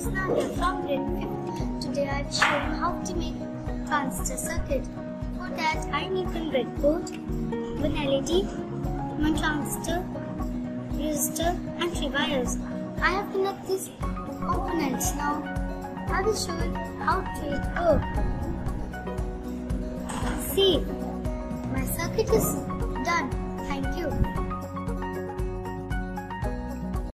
is Nadia from grade 5th. Today I will show you how to make transistor circuit. For that I need one breadboard, one LED, one transistor, resistor and 3 wires. I have connected these components. Now I will show you how to work. See, my circuit is done. Thank you.